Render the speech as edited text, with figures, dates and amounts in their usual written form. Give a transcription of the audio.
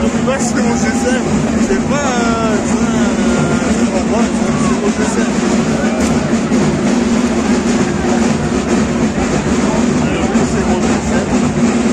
le plus bas, c'est mon GSM. C'est pas sur la droite, c'est mon GSM. Alors, lui, c'est mon GSM.